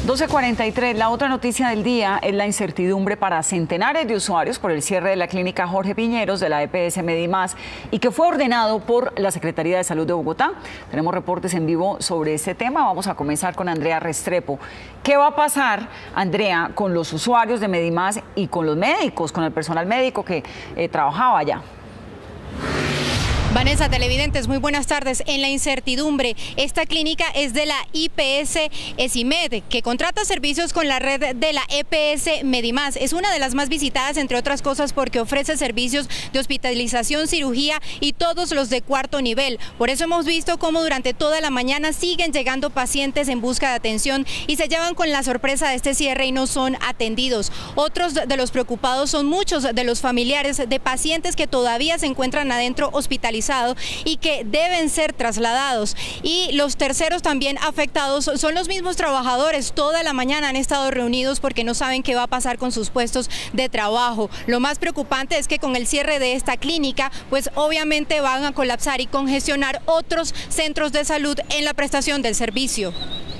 12:43, la otra noticia del día es la incertidumbre para centenares de usuarios por el cierre de la clínica Jorge Piñeros de la EPS Medimás y que fue ordenado por la Secretaría de Salud de Bogotá. Tenemos reportes en vivo sobre este tema. Vamos a comenzar con Andrea Restrepo. ¿Qué va a pasar, Andrea, con los usuarios de Medimás y con los médicos, con el personal médico que trabajaba allá? Vanessa, televidentes, muy buenas tardes. En la incertidumbre, esta clínica es de la IPS ESIMED, que contrata servicios con la red de la EPS Medimás. Es una de las más visitadas, entre otras cosas, porque ofrece servicios de hospitalización, cirugía y todos los de cuarto nivel. Por eso hemos visto cómo durante toda la mañana siguen llegando pacientes en busca de atención y se llevan con la sorpresa de este cierre y no son atendidos. Otros de los preocupados son muchos de los familiares de pacientes que todavía se encuentran adentro hospitalizados y que deben ser trasladados. Y los terceros también afectados son los mismos trabajadores. Toda la mañana han estado reunidos porque no saben qué va a pasar con sus puestos de trabajo. Lo más preocupante es que con el cierre de esta clínica, pues obviamente van a colapsar y congestionar otros centros de salud en la prestación del servicio.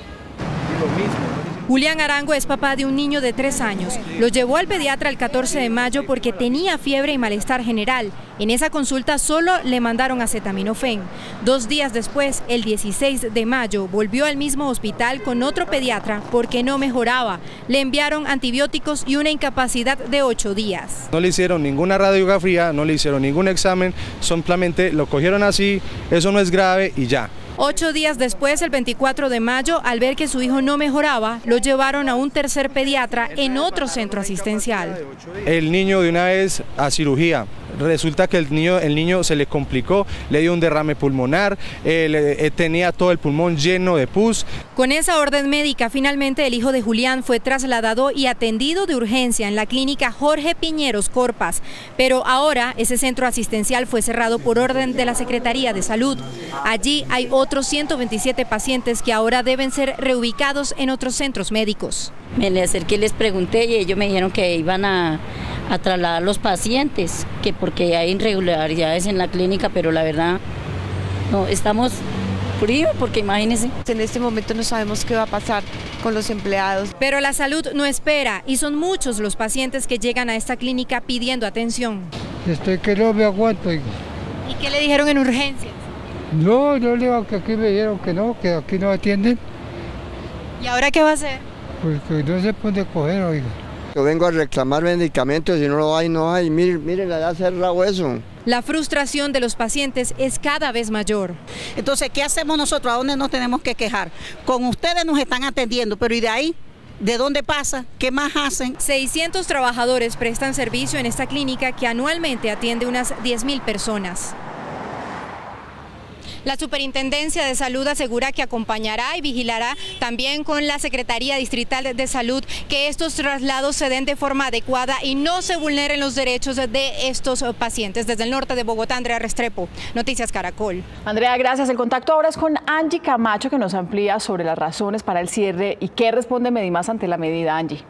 Julián Arango es papá de un niño de 3 años. Lo llevó al pediatra el 14 de mayo porque tenía fiebre y malestar general. En esa consulta solo le mandaron acetaminofén. 2 días después, el 16 de mayo, volvió al mismo hospital con otro pediatra porque no mejoraba. Le enviaron antibióticos y una incapacidad de 8 días. No le hicieron ninguna radiografía, no le hicieron ningún examen, simplemente lo cogieron así, eso no es grave y ya. 8 días después, el 24 de mayo, al ver que su hijo no mejoraba, lo llevaron a un tercer pediatra en otro centro asistencial. El niño de una vez a cirugía. Resulta que el niño se le complicó, le dio un derrame pulmonar, tenía todo el pulmón lleno de pus. Con esa orden médica, finalmente el hijo de Julián fue trasladado y atendido de urgencia en la clínica Jorge Piñeros Corpas. Pero ahora ese centro asistencial fue cerrado por orden de la Secretaría de Salud. Allí hay otros 127 pacientes que ahora deben ser reubicados en otros centros médicos. Me le acerqué y les pregunté y ellos me dijeron que iban a trasladar los pacientes, que porque hay irregularidades en la clínica, pero la verdad no, estamos fríos porque imagínense. En este momento no sabemos qué va a pasar con los empleados. Pero la salud no espera y son muchos los pacientes que llegan a esta clínica pidiendo atención. Estoy que no me aguanto. ¿Y qué le dijeron en urgencias? No le digo que aquí me dijeron que aquí no atienden. ¿Y ahora qué va a hacer? Pues que no se puede coger, oiga. Yo vengo a reclamar medicamentos, si no lo hay, no hay. Miren, ya cerrado eso. La frustración de los pacientes es cada vez mayor. Entonces, ¿qué hacemos nosotros? ¿A dónde nos tenemos que quejar? Con ustedes nos están atendiendo, pero ¿y de ahí? ¿De dónde pasa? ¿Qué más hacen? 600 trabajadores prestan servicio en esta clínica que anualmente atiende unas 10.000 personas. La Superintendencia de Salud asegura que acompañará y vigilará también con la Secretaría Distrital de Salud que estos traslados se den de forma adecuada y no se vulneren los derechos de estos pacientes. Desde el norte de Bogotá, Andrea Restrepo, Noticias Caracol. Andrea, gracias. El contacto ahora es con Angie Camacho, que nos amplía sobre las razones para el cierre y qué responde Medimás ante la medida. Angie.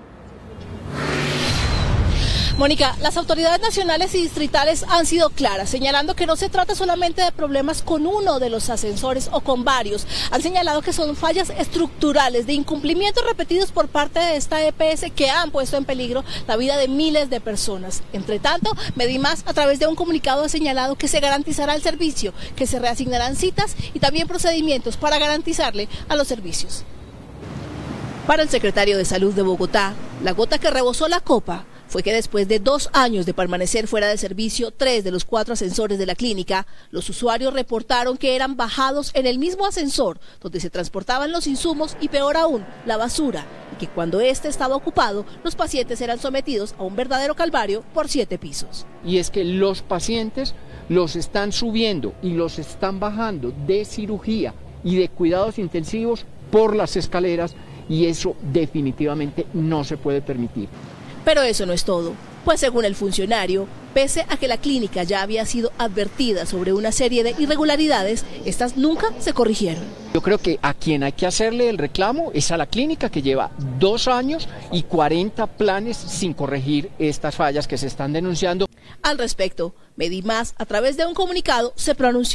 Mónica, las autoridades nacionales y distritales han sido claras, señalando que no se trata solamente de problemas con uno de los ascensores o con varios. Han señalado que son fallas estructurales de incumplimientos repetidos por parte de esta EPS que han puesto en peligro la vida de miles de personas. Entre tanto, Medimás, a través de un comunicado, ha señalado que se garantizará el servicio, que se reasignarán citas y también procedimientos para garantizarle a los servicios. Para el secretario de Salud de Bogotá, la gota que rebosó la copa fue que después de 2 años de permanecer fuera de servicio 3 de los 4 ascensores de la clínica, los usuarios reportaron que eran bajados en el mismo ascensor donde se transportaban los insumos y, peor aún, la basura, y que cuando este estaba ocupado, los pacientes eran sometidos a un verdadero calvario por 7 pisos. Y es que los pacientes los están subiendo y los están bajando de cirugía y de cuidados intensivos por las escaleras, y eso definitivamente no se puede permitir. Pero eso no es todo, pues según el funcionario, pese a que la clínica ya había sido advertida sobre una serie de irregularidades, estas nunca se corrigieron. Yo creo que a quien hay que hacerle el reclamo es a la clínica, que lleva 2 años y 40 planes sin corregir estas fallas que se están denunciando. Al respecto, Medimás, a través de un comunicado, se pronunció.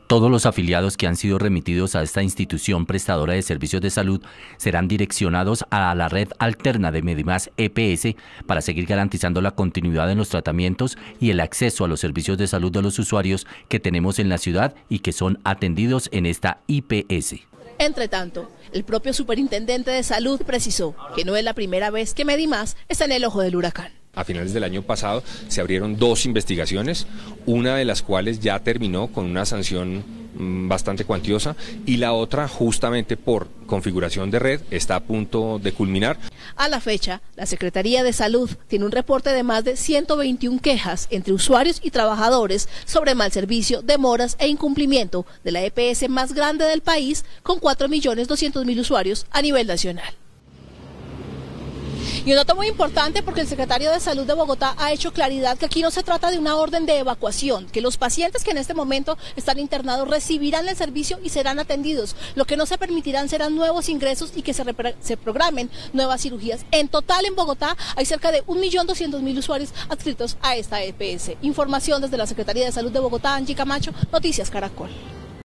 Todos los afiliados que han sido remitidos a esta institución prestadora de servicios de salud serán direccionados a la red alterna de Medimás EPS para seguir garantizando la continuidad en los tratamientos y el acceso a los servicios de salud de los usuarios que tenemos en la ciudad y que son atendidos en esta IPS. Entre tanto, el propio superintendente de salud precisó que no es la primera vez que Medimás está en el ojo del huracán. A finales del año pasado se abrieron 2 investigaciones, una de las cuales ya terminó con una sanción bastante cuantiosa y la otra, justamente por configuración de red, está a punto de culminar. A la fecha, la Secretaría de Salud tiene un reporte de más de 121 quejas entre usuarios y trabajadores sobre mal servicio, demoras e incumplimiento de la EPS más grande del país, con 4.200.000 usuarios a nivel nacional. Y un dato muy importante, porque el secretario de Salud de Bogotá ha hecho claridad que aquí no se trata de una orden de evacuación, que los pacientes que en este momento están internados recibirán el servicio y serán atendidos. Lo que no se permitirán serán nuevos ingresos y que se programen nuevas cirugías. En total en Bogotá hay cerca de 1.200.000 usuarios adscritos a esta EPS. Información desde la Secretaría de Salud de Bogotá, Angie Camacho, Noticias Caracol.